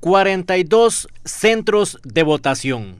42 centros de votación,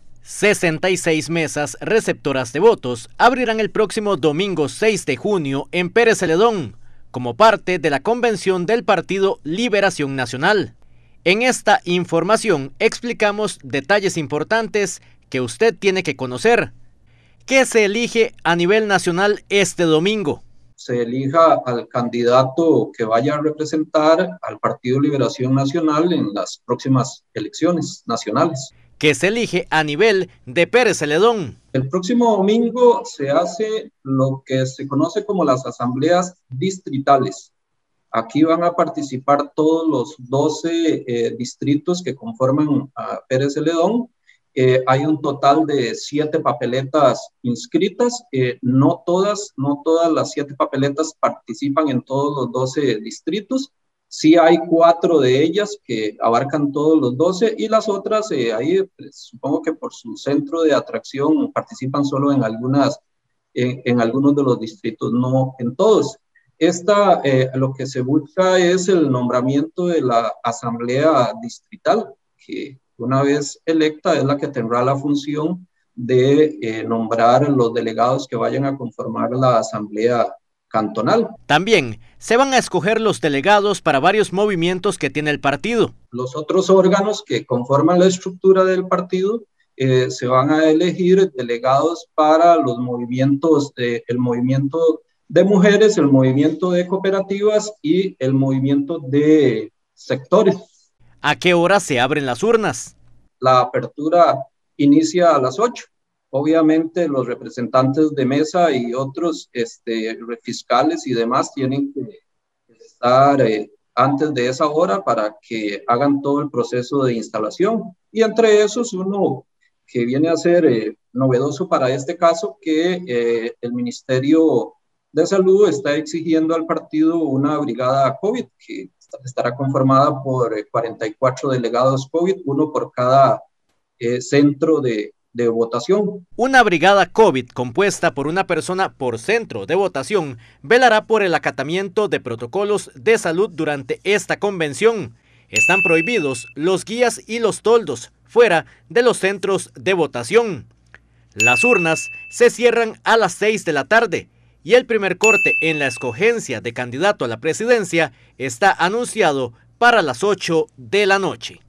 66 mesas receptoras de votos abrirán el próximo domingo 6 de junio en Pérez Celedón, como parte de la convención del Partido Liberación Nacional. En esta información explicamos detalles importantes que usted tiene que conocer. ¿Qué se elige a nivel nacional este domingo? Se elija al candidato que vaya a representar al Partido Liberación Nacional en las próximas elecciones nacionales. ¿Qué se elige a nivel de Pérez Celedón? El próximo domingo se hace lo que se conoce como las asambleas distritales. Aquí van a participar todos los 12 distritos que conforman a Pérez Celedón. Hay un total de 7 papeletas inscritas. No todas las 7 papeletas participan en todos los 12 distritos. Sí hay 4 de ellas que abarcan todos los 12 y las otras, ahí pues, supongo que por su centro de atracción participan solo en algunos de los distritos, no en todos. Lo que se busca es el nombramiento de la asamblea distrital, que una vez electa es la que tendrá la función de nombrar los delegados que vayan a conformar la asamblea cantonal. También se van a escoger los delegados para varios movimientos que tiene el partido. Los otros órganos que conforman la estructura del partido se van a elegir delegados para los movimientos, el movimiento de mujeres, el movimiento de cooperativas y el movimiento de sectores. ¿A qué hora se abren las urnas? La apertura inicia a las 8. Obviamente los representantes de mesa y otros fiscales y demás tienen que estar antes de esa hora para que hagan todo el proceso de instalación. Y entre esos uno que viene a ser novedoso para este caso, que el Ministerio de Salud está exigiendo al partido una brigada COVID que estará conformada por 44 delegados COVID, uno por cada centro de votación. Una brigada COVID compuesta por una persona por centro de votación velará por el acatamiento de protocolos de salud durante esta convención. Están prohibidos los guías y los toldos fuera de los centros de votación. Las urnas se cierran a las 6 de la tarde y el primer corte en la escogencia de candidato a la presidencia está anunciado para las 8 de la noche.